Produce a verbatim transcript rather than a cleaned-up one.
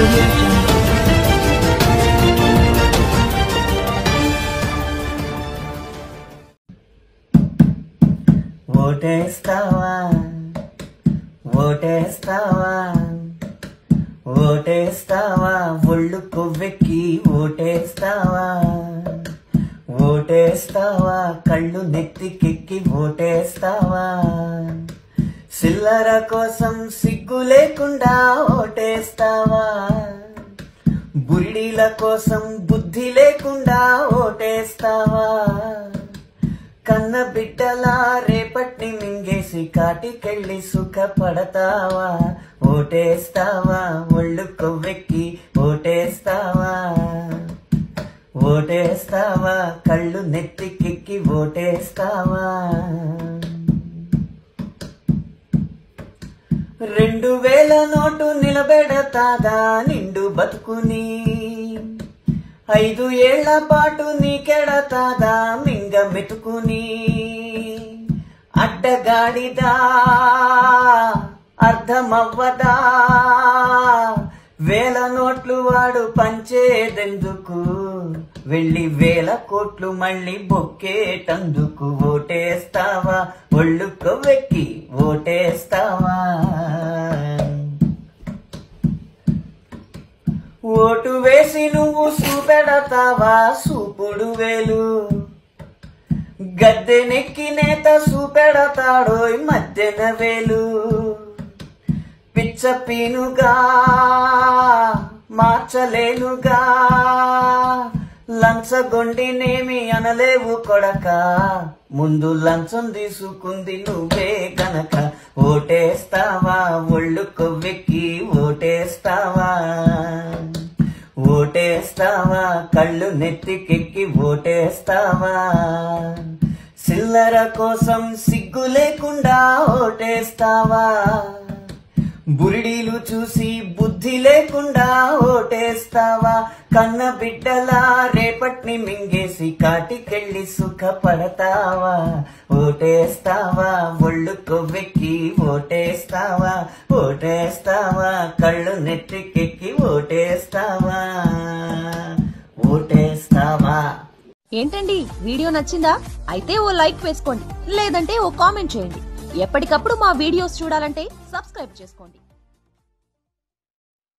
audio jungle. ఓటేస్తావా ఓటేస్తావా ఓటేస్తావా ఒళ్ళు కొవ్వెక్కి ఓటేస్తావా ఓటేస్తావా కళ్ళు నెత్తికెక్కి ఓటేస్తావా సిల్లర కోసం సిగ్గు లేకుండా ఓటేస్తావా బురిడీల కోసం బుద్ధి లేకుండా ఓటేస్తావా కన్న బిడ్డలా రేపటిని మింగేసి కాటికెళ్ళి సుఖపడతావా ఓటేస్తావా ఒళ్ళు కొవ్వెక్కి ఓటేస్తావా ఓటేస్తావా కళ్ళు నెత్తికెక్కి ఓటేస్తావా రెండు వేల నోటు నిలబెడతాదా నిండు బతుకుని ఐదు ఏళ్ల పాటు నీకెడతాదా మింగ మెతుకుని అడ్డగాడిదా అర్థమవ్వదా వేల నోట్లు వాడు పంచేదెందుకు వెళ్ళి వేల కోట్లు మళ్ళీ బొక్కేటందుకు ఓటేస్తావా ఒళ్ళు కొవ్వెక్కి ఓటేస్తావా ఓటు వేసి నువ్వు చూపెడతావా సూపుడు వేలు గద్దెనెక్కి నేత చూపెడతాడోయ్ మధ్యన వేలు పిచ్చ పీనుగా మార్చలేనుగా లంచగొండినేమి అనలేవు కొడక ముందు లంచం తీసుకుంది నువ్వే గనక ఓటేస్తావా ఒళ్ళు కొవ్వెక్కి ఓటేస్తావా ఓటేస్తావా కళ్ళు నెత్తికెక్కి ఓటేస్తావా సిల్లర కోసం సిగ్గు లేకుండా ఓటేస్తావా బురిడీలు చూసి బుద్ధి లేకుండా ఓటేస్తావా కన్న బిడ్డలా రేపటిని మింగేసి కాటికెళ్ళి సుఖపడతావా ఓటేస్తావా ఒళ్ళు కొవ్వెక్కి ఓటేస్తావా ఓటేస్తావా కళ్ళు నెత్తికెక్కి ఓటేస్తావా ఓటేస్తావా. ఏంటండి వీడియో నచ్చిందా? అయితే ఓ లైక్ వేసుకోండి, లేదంటే ఓ కామెంట్ చేయండి. ఎప్పటికప్పుడు మా వీడియోస్ చూడాలంటే సబ్స్క్రైబ్ చేసుకోండి.